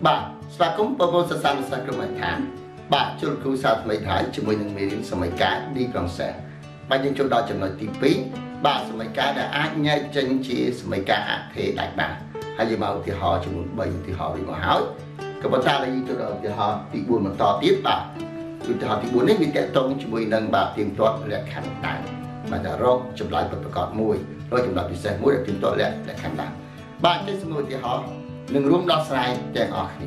បាទស្វាគមន៍បងប្អូនសិស្សានុសិស្សក្រុមអធិបាទជួបគ្រូសាស្ត្រថ្មីថ្មីជាមួយនឹងមេរៀនសម័យកាល D ក្រុងសេះបាទយើងចូលដល់ចំណុចទី2បាទសម័យកាលដែលអាចញែកចេញជាសម័យកាលអថេដាច់បានហើយយើងមកឧទាហរណ៍ចំនួន3ឧទាហរណ៍វិញមកហើយក៏ប៉ុន្តែយើងចូលដល់ឧទាហរណ៍ទី4បន្តទៀតបាទឧទាហរណ៍ទី4នេះវាតកតងជាមួយនឹងបាទទៀងទាត់លក្ខខណ្ឌដើមបាទរកចម្លើយពិតប្រាកដមួយរកចម្លើយពិសេសមួយដែលទៀងទាត់លក្ខខណ្ឌដើមបាទចេញសំណួរឧទាហរណ៍នឹងរួមដោះស្រាយទាំងអស់គ្នា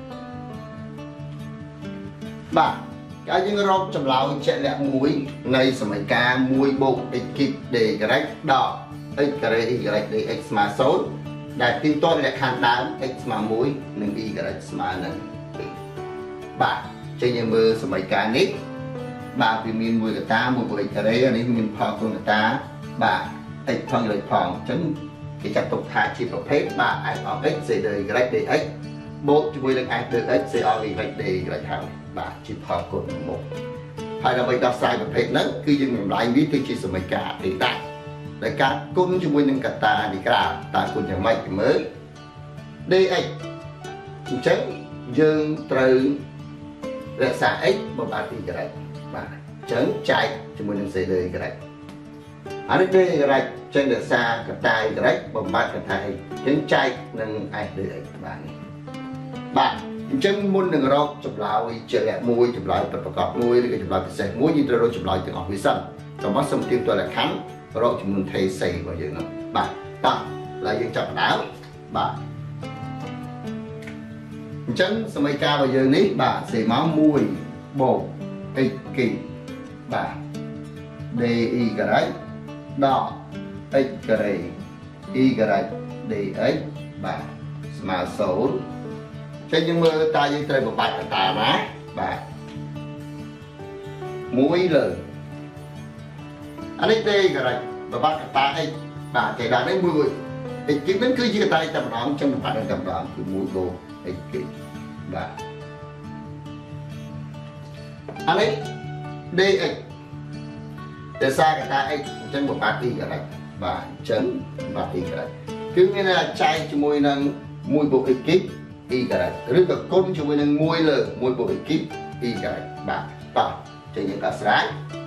បាទកាលយើងរកចម្លើយជាក់លាក់មួយនៃសមីការ1 + xគីប d y ដល់ x ការ៉េ y dx ស្មើ0ដែលទៀងទាត់លក្ខខណ្ឌដើម x ស្មើ1និង y ស្មើនឹង2បាទចេញយើងមើលសមីការនេះបាទវាមានមួយកតា1 + x ការ៉េនេះមានផលគុណកតាបាទ x ផង y ផងអញ្ចឹងគេចាត់ទុកថាជាប្រភេទបាទ f of x សេ dy dx បូកជាមួយនឹង f dx សេ of y dy ហើយបាទជាផលគុណមកហើយដើម្បីដោះស្រាយប្រភេទហ្នឹងគឺយើងបំលែងវាទៅជាសមីការអធិតាដែលការគុណជាមួយនឹងកតានីក្រាតើគុណយ៉ាងម៉េចទៅមើល dx អញ្ចឹងយើងត្រូវរក្សា x បំបាត់ y បាទអញ្ចឹងចែកជាមួយនឹងសេ dy អានេះ dy ចឹងរក្សាកតា y បំបាត់កតា x អញ្ចឹងចែកនឹង f dx បាទនេះបាទអញ្ចឹងមុននឹងរកចម្លើយជាក់លាក់មួយចម្លើយពិតប្រាកដមួយឬក៏ចម្លើយពិសេសមួយយើងត្រូវរកចម្លើយទាំងអស់វាសិនចំពោះសំទាបតលក្ខខណ្ឌរកចំនួនថេសេរបស់យើងនោះបាទតោះឡើយយើងចាប់ផ្ដើមបាទអញ្ចឹងសមីការរបស់យើងនេះបាទសេមក1 + x គីបបាទ dy ការ៉េដល់ x ការ៉េ y dx បាទស្មើ0ចឹងយើងមើលតើយើងត្រូវបំបាច់កតាណាបាទ1លើអានេះទេការ៉េបំបាច់កតា x បាទគេដាក់នេះ1 x គីបហ្នឹងគឺជាកតាតែម្ដងចឹងបំបាច់តែម្ដងគឺ1 + x គីបបាទអានេះ dx តែសារកតា x អញ្ចឹងបំបាច់ y ការ៉េបាទអញ្ចឹងបំបាច់ y ការ៉េគឺមានតែចែកជាមួយនឹង1 + x គីបy ការ៉េឬក៏គុណជាមួយនឹង1លើ1 + x គីប y ការ៉េបាទតោះចេញយើងដោះស្រាយ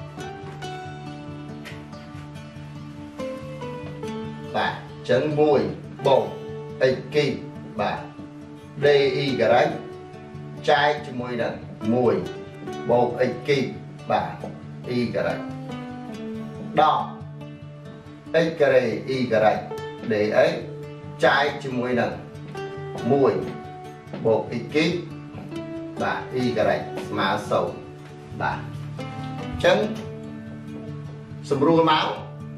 បាទអញ្ចឹង1 + x គីបបាទ dy ការ៉េចែកជាមួយនឹង1 + x គីបបាទ y ការ៉េដល់ x ការ៉េ y ការ៉េ dx ចែកជាមួយនឹង1 + x គីបបាទ y ការ៉េស្មើ0បាទអញ្ចឹងសម្រួលមក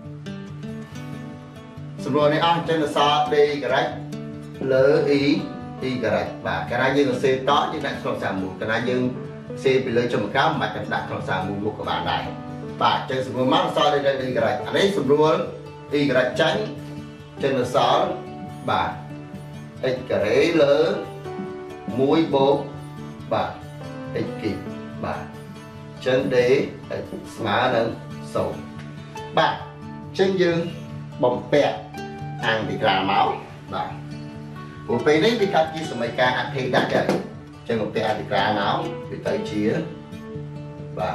សម្រួលនេះអស់អញ្ចឹងអក្សរ d ការ៉េលើ y ការ៉េបាទកាលណាយើងសរសេរតយើងដាក់ក្នុងសារមូលកាលណាយើងសរសេរពីលើចំកោមិនបាច់ដាក់ក្នុងសារមូលមុខក៏បានដែរបាទអញ្ចឹងសម្រួលមកអក្សរ d ការ៉េអានេះសម្រួល y ការ៉េចាញ់អញ្ចឹងអក្សរបាទ x ការ៉េលើ1 + បាទ x គីបបាទអញ្ចឹង d ស្មើនឹង0បាទអញ្ចឹងយើងបំពាក់អង្គក្រាមកបាទព្រោះពេលនេះវាកាត់ជាសមីការអធិតាហើយអញ្ចឹងបំពាក់អង្គក្រាមកវាទៅជាបាទ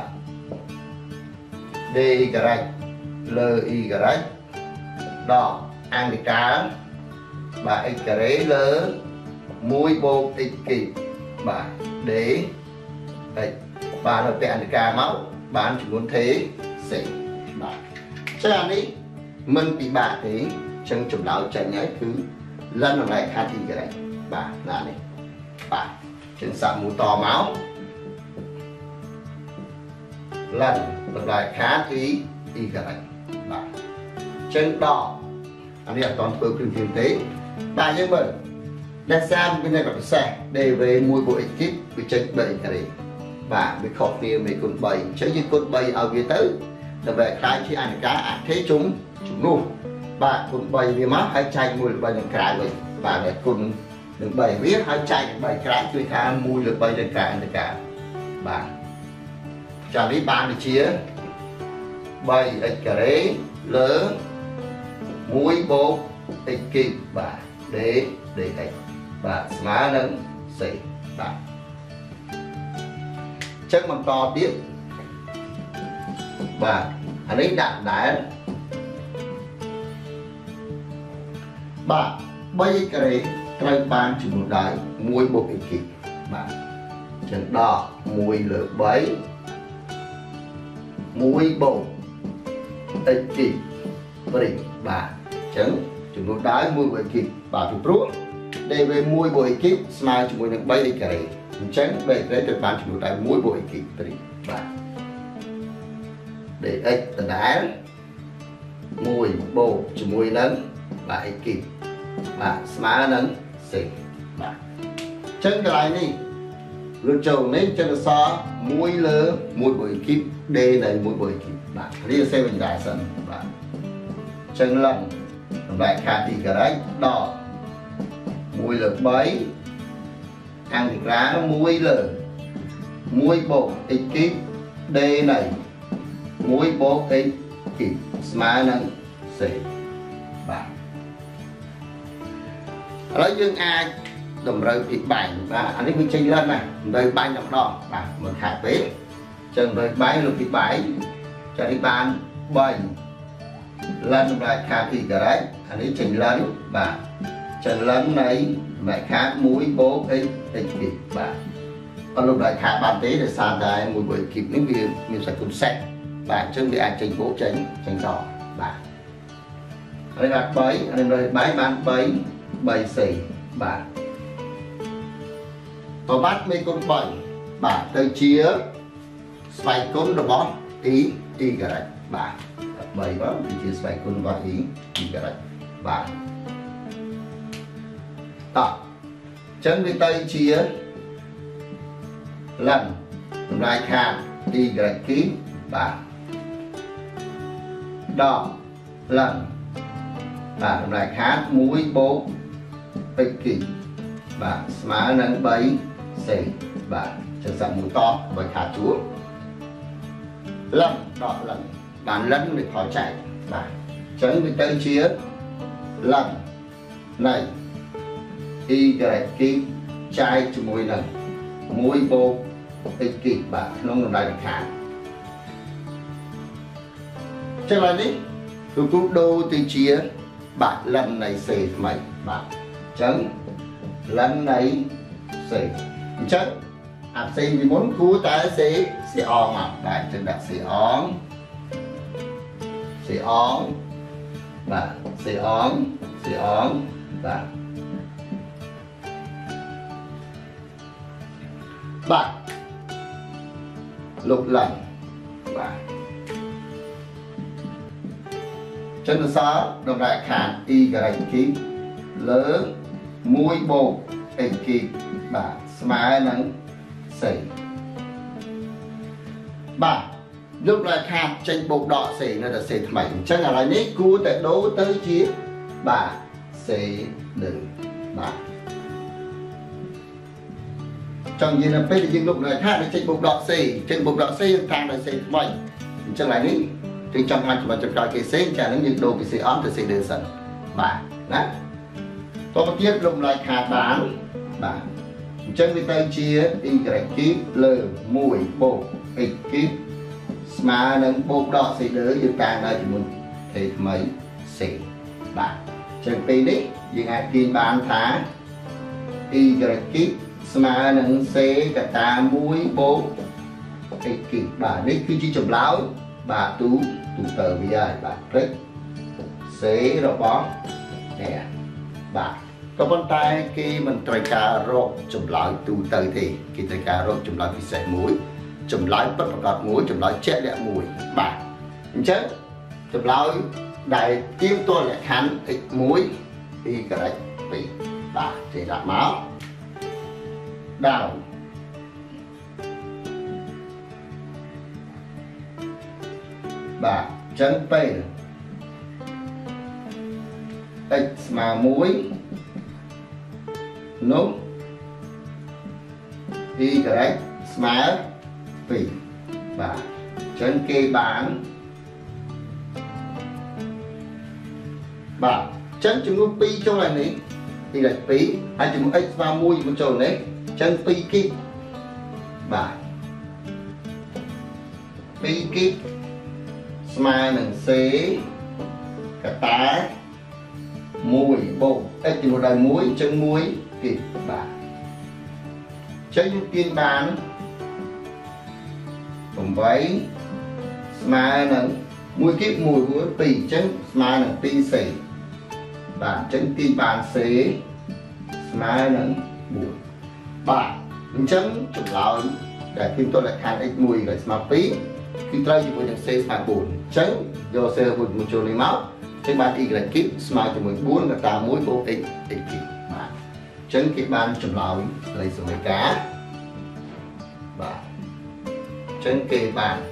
d ការ៉េលើ y ការ៉េដល់អង្គការបាទ x ការ៉េលើ1 + x គីបបាទ d x បាទទៅពាក់អន្តការមកបានចំនួនថេសេបាទចឹងអានេះមិនពិបាកទេចឹងចម្លើយចេញហើយគឺលិនតម្លៃខាត់ y ការ៉េបាទណានេះបាទចឹងសាក់មូលតមកលិនតម្លៃខាត់ y ការ៉េបាទចឹងដល់អានេះអត់តធ្វើព្រឹងទេបាទយើងមើលដែលសារមានន័យពិសេស dv 1 + x គីបវាចេញ 3 ការ៉េបាទវាខុសគ្នាមេគុណ3អញ្ចឹងយើងគុណ3ឲ្យវាទៅដើម្បីខ្លាយជាអនុការអធិជំនួសបាទគុណ3វាមកហើយចែក1 លើ 3 នឹងក្រៅវិញបាទដែលគុណនឹង3វាហើយចែកនឹង3ក្រៅជួយថា1 លើ 3 នឹងក្រៅអនុការបាទចានេះបានដូចជា 3x ការ៉េលើ1 + x គីបបាទ dx បាទស្មើនឹង Cបាទចឹងបន្តទៀតបាទអានេះដាក់ដែរបាទ3ការ៉េត្រូវបានចំនួនដោយ1 បូក x គីបាទចឹងដក1 លើ 3 1 បូក x គីព្រីបាទចឹងចំនួនដោយ1 បូក x គីបាទពីព្រោះ dv 1 បូក x គីស្មើជាមួយនឹង 3x ការ៉េអញ្ចឹង 3x ការ៉េត្រូវបានចំនួនដោយ1 បូក x គីព្រីបាទ dx ដដែល1 បូកជាមួយនឹងបាទ x គីបាទស្មើនឹង c បាទអញ្ចឹងកន្លែងនេះលើចូលនេះចឹងអក្សរ1 លើ1 បូក x គី d នៃ1 បូក x គីបាទរៀបសេវិញដែរសិនបាទអញ្ចឹងឡើងសម្រាប់ខាតទីការ៉េដល់1 លើ 3 អង្ក្រា1 លើ1 បូក x គី d នៃ1 បូក x គីស្មើនឹង c បាទឥឡូវយើងអាចតម្រូវពីបាញ់បាទអានេះវាចេញលិនណាតម្រូវបាញ់តែម្ដងបាទមិនខាតពេកអញ្ចឹងតម្រូវបាញ់លើពីបាញ់ចានេះបាន3លិនសម្រាប់ខាតទីការ៉េអានេះចេញលិនបាទចេញលិននៃសម្រាប់ខាត1 បូក x គីបាទអត់លោកដល់ខាតបានទេដោយសារតែ1 បូក x គីនេះវាមានសគុណសេតបាទអញ្ចឹងវាអាចចេញបូកចេញតបាទហើយបាទ3អានេះលើ3បាន3c បាទប្រវត្តិមេគុណ3បាទទៅជាស្វ័យគុណរបស់ e ការ៉េបាទ3បាទទៅជាស្វ័យគុណរបស់ e ការ៉េបាទតអញ្ចឹងវាទៅជាលំសម្រាប់ខាត e ការ៉េគីបាទដល់លំបាទសម្រាប់ខាត1 បូក x គីបាទស្មើនឹង 3c បាទចឹងសាក់មួយតបើខាតជួរលំដកលំបានលំវាខចែកបាទចឹងវាទៅជាលំនៃ y គីចែកជាមួយនឹង1 បូក x គីបាទក្នុងតម្លៃលំខាតចឹងឡើយនេះគឺគូដូរទៅជាបាទលំនៃ c ថ្មីបាទចឹងលំនៃ c អញ្ចឹងអាផ្សេងពីមុនគួរតែ c អងមកបាទចឹងដាក់ c អងបាទ c អងបាទបាទលុបឡើងបាទចឹងអក្សរតម្រូវខាត e ការ៉េគីលើ1 បូក x គីបាទស្មើនឹង c បាទយកលក្ខខាតចេញបូកដក c នៅតែ c ថ្មីអញ្ចឹងឥឡូវនេះគួរតែដូរទៅជាបាទ c នឹងបាទចង់និយាយនៅពេលដែលយើងលុបលក្ខខាតចេញបូកដក c ចេញបូកដក c យើងតាំងដោយ c ថ្មីអញ្ចឹងឥឡូវនេះទីចង់មកចំណុចចុចក្រោយគេ c ចាហ្នឹងយើងដូរពី c អនទៅ c លើសិនបាទណាតទៅទៀតលុបលក្ខខាតបានបាទអញ្ចឹងវាទៅជា y គីលើ1 បូក x គីស្មើនឹងបូកដក c លើយើងតាំងដោយចំនួន k ថ្មី c បាទអញ្ចឹងពេលនេះយើងអាចទាញបានថា y គីស្មើនឹង c កតា1 បូក x គីបាទនេះគឺជាចម្លើយបាទទូទៅវាហើយបាទព្រឹក c របស់នេះបាទក៏ប៉ុន្តែគេមិនត្រូវការរកចម្លើយទូទៅទេគេត្រូវការរកចម្លើយពិសេសមួយចម្លើយពិតប្រាកដមួយចម្លើយជាក់លាក់មួយបាទអញ្ចឹងចម្លើយដែលទៀងទាត់លក្ខខណ្ឌ x1 y ការ៉េ2បាទចេះដាក់មកដល់បាទអញ្ចឹងពេល x ស្មើ1នោះ y ការ៉េស្មើ2បាទអញ្ចឹងគេបានបាទអញ្ចឹងចំនួន2ចូលហើយនេះ y 2ហើយចំនួន x ស្មើ1មកចូលនេះ chân pi kíp bà pi kíp smile nâng xế cả tá mùi bộ ít thì một đời muối chân muối kíp bà chân tiên bàn cùng với smile nâng mùi kíp mùi muối pi chân smile nâng pi xế bà chân tiên bàn xế smile nâng buồn bà chân chụp lại để phim tôi lại khăn ít mùi rồi mà phí khi tôi chỉ muốn xe mà buồn chân do xe một chỗ lấy máu trên bàn y lại kíp smile cho mình buồn người ta mũi vô ít ít kíp mà chân cái bàn chụp lại lấy số mấy cá và chân cái bàn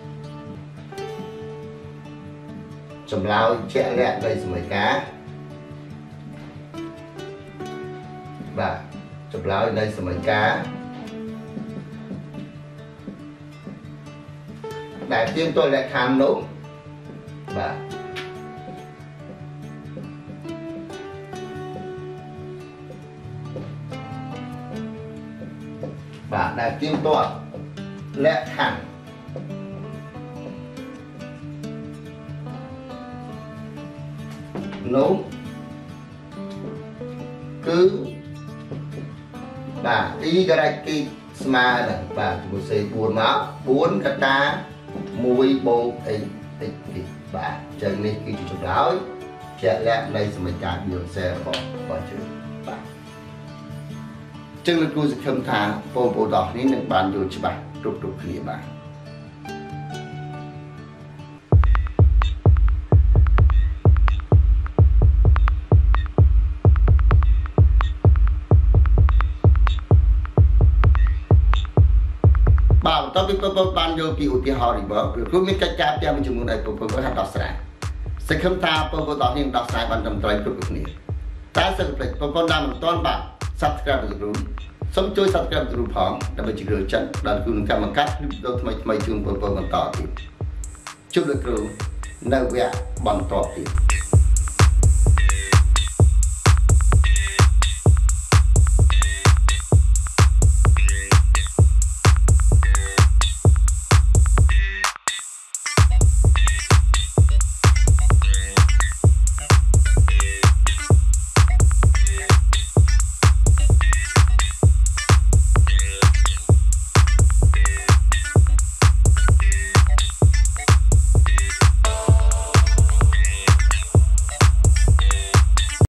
chụp lại chạy lại lấy số mấy cá và chụp lại đây số mấy cá đại tiên tôi lại khám nấu và đại tiên tôi lại khám nấu cứ bà y cái cái smile này bà một xe buồn máu buồn cả ta mùi bồ ấy ấy bà chân này khi chụp láo chạy lại đây sẽ mình trả nhiều xe bỏ chữ bà chân là cô sẽ không thả bộ đỏ ní nâng bàn vô cho bà trục kia bà bảo tao biết ban vô kỳ ưu tiên họ đi bờ cứ biết cách cha cha mình chừng này tôi có hạt đỏ sải sẽ không tha tôi đỏ nhưng đỏ sải ban trong trời cực này ta sẽ phải tôi đang toàn bạn subscribe được sống chơi subscribe được phỏng để mình chỉ được chân dan cứ cầm một cách đâu thay chương tôi còn tỏ thì chúc được rồi nơi vẽ bằng tỏ thì